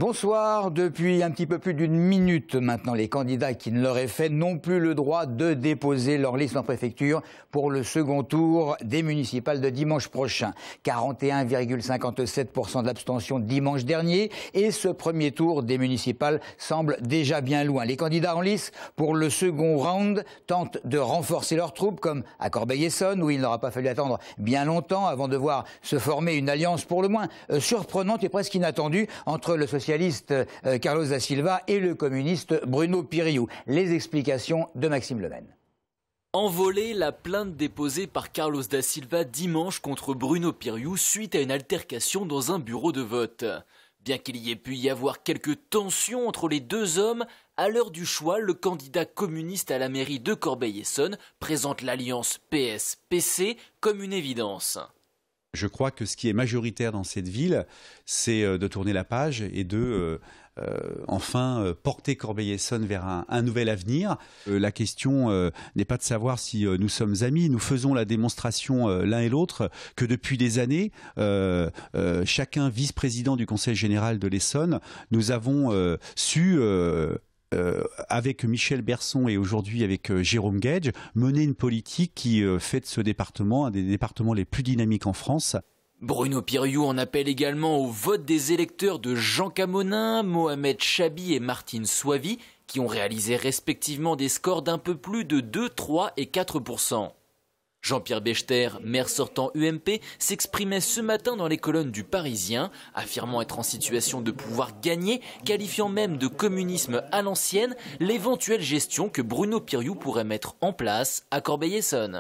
Bonsoir. Depuis un petit peu plus d'une minute maintenant, les candidats qui ne l'auraient fait n'ont plus le droit de déposer leur liste en préfecture pour le second tour des municipales de dimanche prochain. 41,57% de l'abstention dimanche dernier et ce premier tour des municipales semble déjà bien loin. Les candidats en lice pour le second round tentent de renforcer leurs troupes comme à Corbeil-Essonnes où il n'aura pas fallu attendre bien longtemps avant de voir se former une alliance pour le moins surprenante et presque inattendue entre le socialiste Carlos da Silva et le communiste Bruno Piriou. Les explications de Maxime Lemaine. Envolée, la plainte déposée par Carlos da Silva dimanche contre Bruno Piriou suite à une altercation dans un bureau de vote. Bien qu'il y ait pu y avoir quelques tensions entre les deux hommes, à l'heure du choix, le candidat communiste à la mairie de Corbeil-Essonnes présente l'alliance PS-PC comme une évidence. Je crois que ce qui est majoritaire dans cette ville, c'est de tourner la page et de enfin porter Corbeil-Essonnes vers un nouvel avenir. La question n'est pas de savoir si nous sommes amis. Nous faisons la démonstration l'un et l'autre que depuis des années, chacun vice-président du Conseil général de l'Essonne, nous avons su... avec Michel Berson et aujourd'hui avec Jérôme Gage, mener une politique qui fait de ce département un des départements les plus dynamiques en France. Bruno Piriou en appelle également au vote des électeurs de Jean Camonin, Mohamed Chabi et Martine Soivy, qui ont réalisé respectivement des scores d'un peu plus de 2, 3 et 4%. Jean-Pierre Bechter, maire sortant UMP, s'exprimait ce matin dans les colonnes du Parisien, affirmant être en situation de pouvoir gagner, qualifiant même de communisme à l'ancienne l'éventuelle gestion que Bruno Piriou pourrait mettre en place à Corbeil-Essonnes.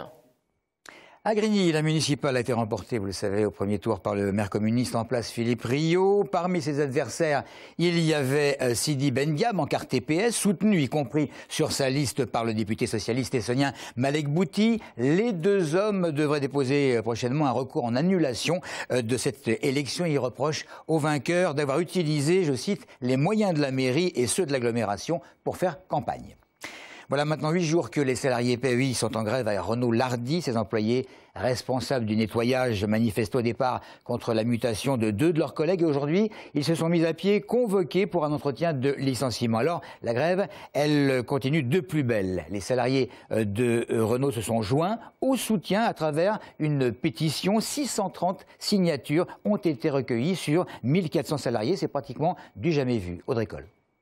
À Grigny, la municipale a été remportée, vous le savez, au premier tour par le maire communiste en place Philippe Rio. Parmi ses adversaires, il y avait Sidi Bengam en carte TPS, soutenu y compris sur sa liste par le député socialiste essonien Malek Bouti. Les deux hommes devraient déposer prochainement un recours en annulation de cette élection. Ils reprochent au vainqueur d'avoir utilisé, je cite, les moyens de la mairie et ceux de l'agglomération pour faire campagne. Voilà maintenant 8 jours que les salariés PEI sont en grève à Renault-Lardy. Ces employés responsables du nettoyage manifestent au départ contre la mutation de 2 de leurs collègues. Et aujourd'hui, ils se sont mis à pied, convoqués pour un entretien de licenciement. Alors, la grève, elle continue de plus belle. Les salariés de Renault se sont joints au soutien à travers une pétition. 630 signatures ont été recueillies sur 1400 salariés. C'est pratiquement du jamais vu. Audrey Coll.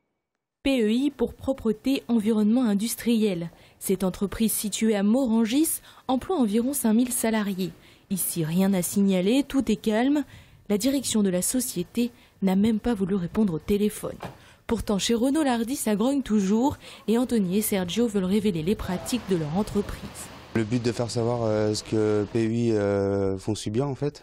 PEI pour propreté environnement industriel. Cette entreprise située à Morangis emploie environ 5000 salariés. Ici, rien à signaler, tout est calme. La direction de la société n'a même pas voulu répondre au téléphone. Pourtant, chez Renault-Lardy, ça grogne toujours et Anthony et Sergio veulent révéler les pratiques de leur entreprise. Le but de faire savoir ce que PEI font si bien en fait.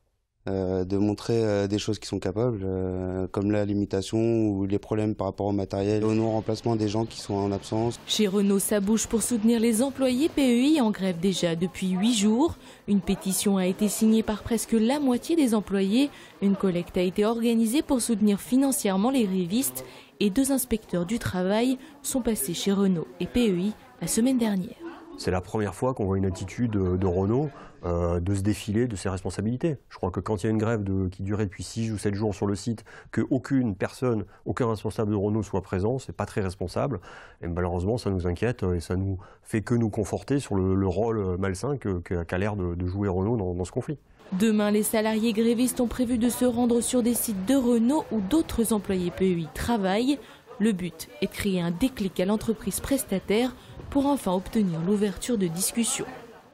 De montrer des choses qui sont capables, comme la limitation ou les problèmes par rapport au matériel, au non-remplacement des gens qui sont en absence. Chez Renault, ça bouge pour soutenir les employés PEI en grève déjà depuis 8 jours. Une pétition a été signée par presque la moitié des employés. Une collecte a été organisée pour soutenir financièrement les grévistes et 2 inspecteurs du travail sont passés chez Renault et PEI la semaine dernière. C'est la première fois qu'on voit une attitude de Renault de se défiler de ses responsabilités. Je crois que quand il y a une grève qui durait depuis 6 ou 7 jours sur le site, qu'aucune personne, aucun responsable de Renault soit présent, c'est pas très responsable. Et malheureusement, ça nous inquiète et ça nous fait que nous conforter sur le rôle malsain qu'a l'air de jouer Renault dans ce conflit. Demain, les salariés grévistes ont prévu de se rendre sur des sites de Renault où d'autres employés PEI travaillent. Le but est de créer un déclic à l'entreprise prestataire pour enfin obtenir l'ouverture de discussions.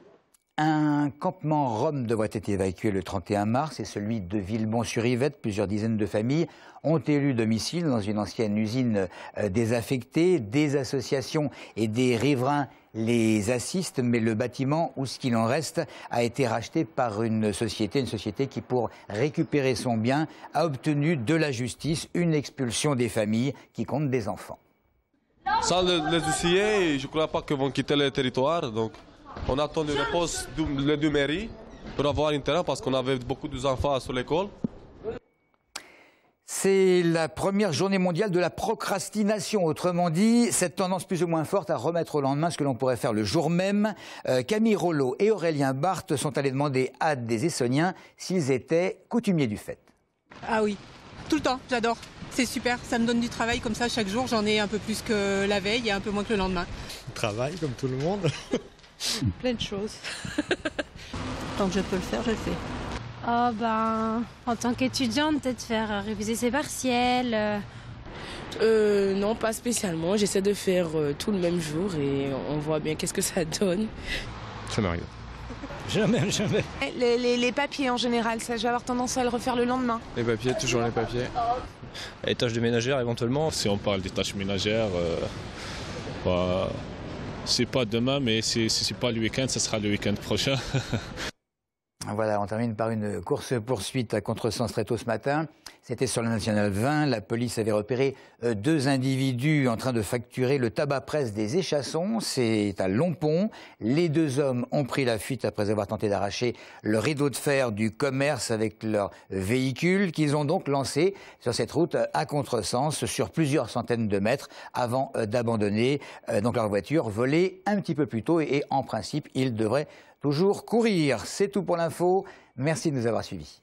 Un campement Rom devrait être évacué le 31 mars et celui de Villebon-sur-Yvette. Plusieurs dizaines de familles ont élu domicile dans une ancienne usine désaffectée. Des associations et des riverains les assistent, mais le bâtiment, ou ce qu'il en reste, a été racheté par une société qui, pour récupérer son bien, a obtenu de la justice une expulsion des familles qui comptent des enfants. Sans les huissiers, je ne crois pas qu'ils vont quitter le territoire. Donc, on attend une réponse de mairie pour avoir un terrain parce qu'on avait beaucoup d'enfants sur l'école. C'est la première journée mondiale de la procrastination. Autrement dit, cette tendance plus ou moins forte à remettre au lendemain ce que l'on pourrait faire le jour même. Camille Rollo et Aurélien Barthes sont allés demander à des Essonniens s'ils étaient coutumiers du fait. Ah oui, tout le temps, j'adore. C'est super, ça me donne du travail comme ça chaque jour, j'en ai un peu plus que la veille et un peu moins que le lendemain. Travail comme tout le monde. Plein de choses. Tant que je peux le faire, je le fais. Oh ben, en tant qu'étudiante, peut-être faire réviser ses partiels. Non, pas spécialement. J'essaie de faire tout le même jour et on voit bien qu'est-ce que ça donne. Ça m'arrive. Jamais. Les papiers en général, ça, je vais avoir tendance à le refaire le lendemain. Les papiers, toujours les papiers. Les tâches de ménagère éventuellement. Si on parle des tâches ménagères, c'est pas demain, mais si c'est pas le week-end, ce sera le week-end prochain. Voilà, on termine par une course-poursuite à contresens très tôt ce matin. C'était sur la Nationale 20. La police avait repéré 2 individus en train de facturer le tabac-presse des Échassons. C'est à Lompont. Les 2 hommes ont pris la fuite après avoir tenté d'arracher le rideau de fer du commerce avec leur véhicule qu'ils ont donc lancé sur cette route à contresens sur plusieurs centaines de mètres avant d'abandonner donc leur voiture volée un petit peu plus tôt et en principe, ils devraient toujours courir. C'est tout pour l'info. Merci de nous avoir suivis.